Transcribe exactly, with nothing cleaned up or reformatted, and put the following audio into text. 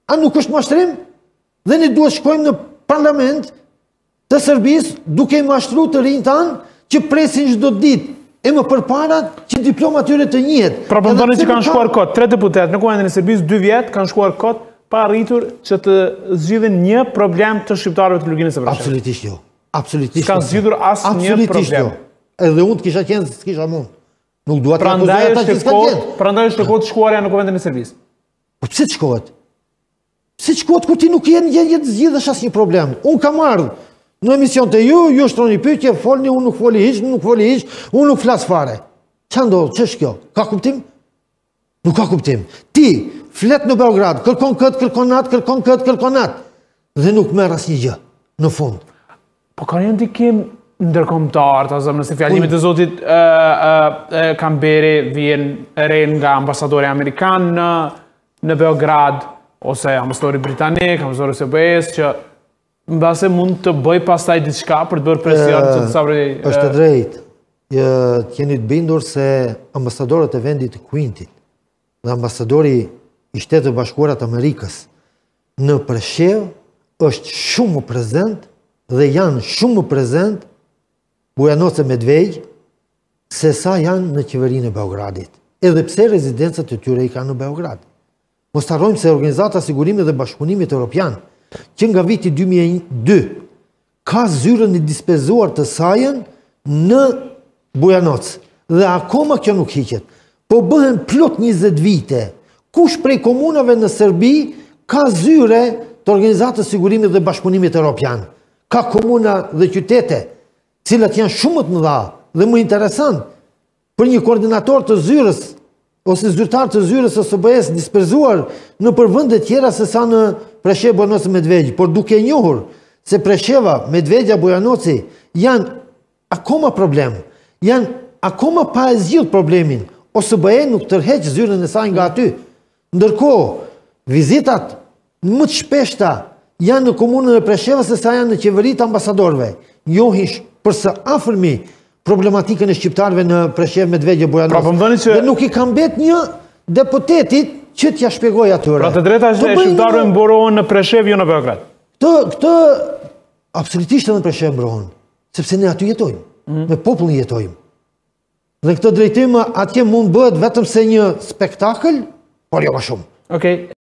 A nuk është mashtrim? Dhe ne duhet shkojmë në parlament të Serbisë duke i mashtruar të rinjtë tanë që presin çdo ditë e më përpara që diplomat tyre të njihet. Pra po thoni që kanë shkuar kot, tre deputet në Kuvendin e Serbisë, dy vjet kanë shkuar kot pa arritur që të zgjidhin një problem të shqiptarëve të luginës së Preshevës. Absolutisht jo. Absolutisht. S'kan zgjidhur asnjë problem. Edhe unë të kisha qenë se s'kisha mund. Nuk dua të Prandaj është kot, prandaj është kot shkuarja në Kuvendin e Serbisë. Po pse të shkohet? Pse të shkohet kur ti nuk je je të zgjidhësh asnjë problem? Unë kam ardhur në emision të ju, ju shtroni pyetje, folni, unë nuk foli hiç, nuk foli hiç, unë nuk flas fare. Ç'a ndodh? Ç'është kjo? Ka kuptim? Nuk ka kuptim. Ti flet në Beograd, kërkon kët, kërkon atë, kërkon kët, kërkon atë dhe nuk merr asnjë gjë në fund. Po ka një ndikim ndërkombëtar, ta zëmë nëse fjalimit të zotit Kamberi vjen re nga ambasadori amerikan në, në Beograd, ose ambasadori britanik, ambasadori S B S, që mbase mund të bëj pastaj diçka për të bërë presion që të sabri... Është e drejtë. Jeni të bindur se ambasadorët e vendit të Kuintit dhe ambasadori i Shtetit të Bashkuara të Amerikës në Preshevë është shumë më prezent dhe janë shumë më prezent Bujanoce Medvej se sa janë në qeverinë e Beogradit. Edhe pse rezidencët e tyre i kanë në Beograd. Mos harrojmë se Organizata e Sigurimit dhe Bashkëpunimit Evropian, që nga viti dy mijë e dy ka zyrën e dispezuar të sajën në Bujanoc. Dhe akoma kjo nuk hiqet. Po bëhen plot njëzet vite. Kush prej komunave në Serbi ka zyre të Organizatës e Sigurimit dhe Bashkëpunimit Evropian? Ka komuna dhe qytete, cilat janë shumë të mëdha dhe më interesant për një koordinator të zyrës ose zyrtar të zyrës së S B S disperzuar në përvende tjera se sa në Preshevë, Bujanoci, Medvej, por duke njohur se Presheva, Medvegja, Bujanoci janë akoma problem, janë akoma pa e zgjidhur problemin, o S B E nuk tërheq zyrën e saj nga aty. Ndërkohë, vizitat më të shpeshta janë në komunën e Preshevës se sa janë në qeveritë ambasadorëve. Njohin për së afërmi problematikën e shqiptarëve në Preshevë, Medvegje, Bujanoci. Dhe nuk i ka mbet një deputetit që t'ja shpjegoj atyre. Pra të drejta e shqiptarëve mborohen në Preshevë, jo në Beograd. Këtë absolutisht edhe në Preshevë mborohen, sepse ne aty jetojmë, me popullin jetojmë. Dhe këtë drejtim atje mund bëhet vetëm se një spektakël, por jo më shumë. Okej.